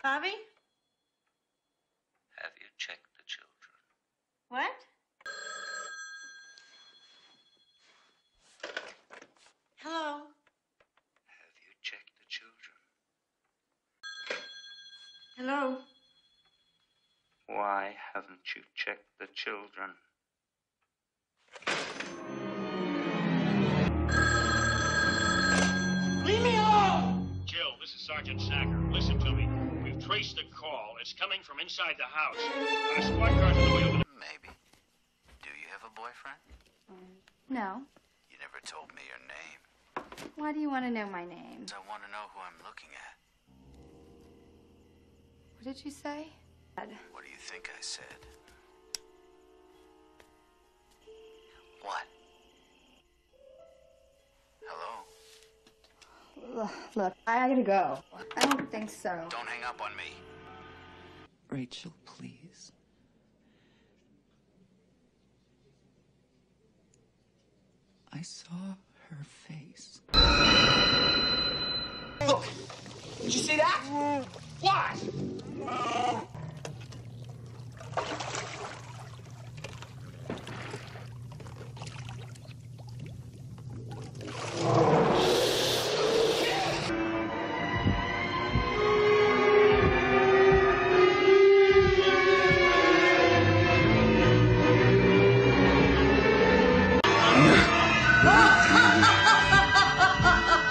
Bobby? Have you checked the children? What? Hello? Have you checked the children? Hello? Why haven't you checked the children? Leave me alone! Jill, this is Sergeant Sacker. Listen to me. We've traced the call. It's coming from inside the house. Got a squad car on the way over the... Maybe. Do you have a boyfriend? No. You never told me your name. Why do you want to know my name? I want to know who I'm looking at. What did you say? What do you think I said? What? Hello? Look, I gotta go. I don't think so. Don't hang up on me. Rachel, please. I saw her face. Look! Did you see that? What?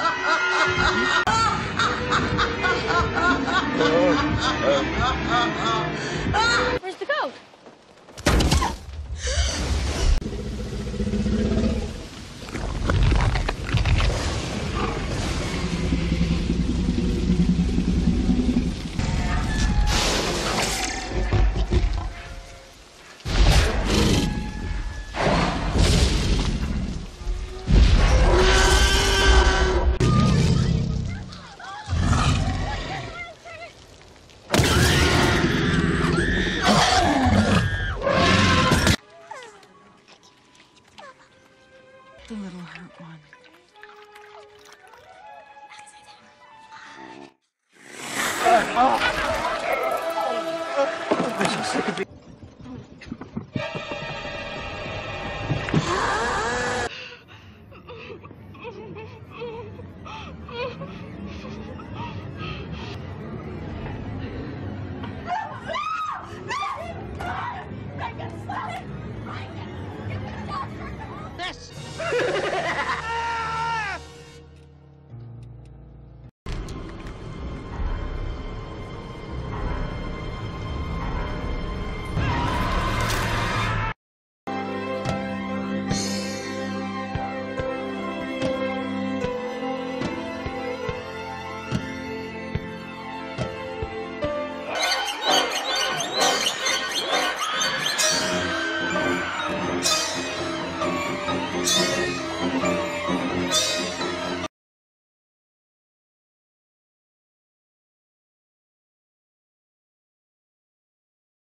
Ha ha ha ha!